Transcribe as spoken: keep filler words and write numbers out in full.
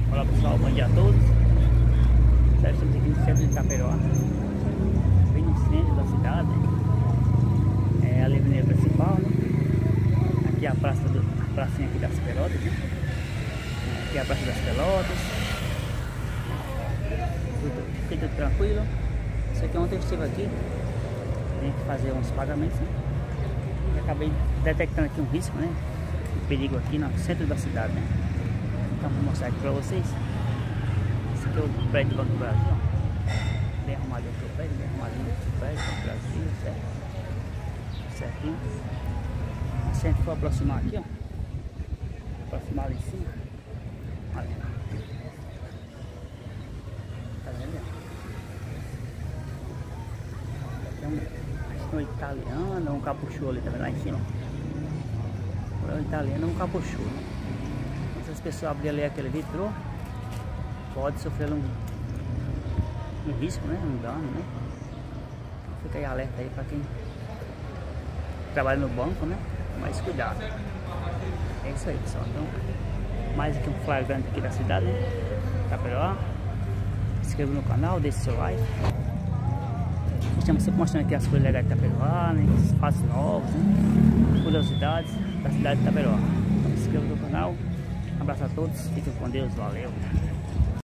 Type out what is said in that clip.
Olá pessoal, bom dia a todos. Já estamos aqui no centro de Itaperoá, bem no centro da cidade. É a avenida principal, né? Aqui é a praça do, a pracinha aqui das Pelotas, né? Aqui é a praça das Pelotas. Tudo, tudo tranquilo. Isso aqui ontem eu estive aqui, tem que fazer uns pagamentos, né? E acabei detectando aqui um risco, né? Um perigo aqui no centro da cidade, né? Então vou mostrar aqui pra vocês. Esse aqui é o prédio do Banco do Brasil, ó. Bem arrumadinho aqui o prédio, bem arrumadinho aqui o prédio, Banco do Brasil, certo? Certinho. Se a gente for aproximar aqui, ó, aproximar ali em cima, olha, tá vendo? Tem um, acho que um italiano, um capuchô ali, tá vendo lá em cima? Um italiano, um capuchô, né? Se as pessoas abrirem ali aquele vitrô, pode sofrer um, um risco, né? Um dano, né? Então fica aí alerta aí para quem trabalha no banco, né? Mais cuidado. É isso aí, pessoal. Então, mais aqui um flagrante aqui da cidade, né? Itaperoá. Se inscreva no canal, deixe seu like. Estamos sempre mostrando aqui as coisas legais de Itaperoá, né? Os fatos novos, né? Curiosidades da cidade de Itaperoá. Então, se inscreva no canal. Um abraço a todos, fiquem com Deus, valeu!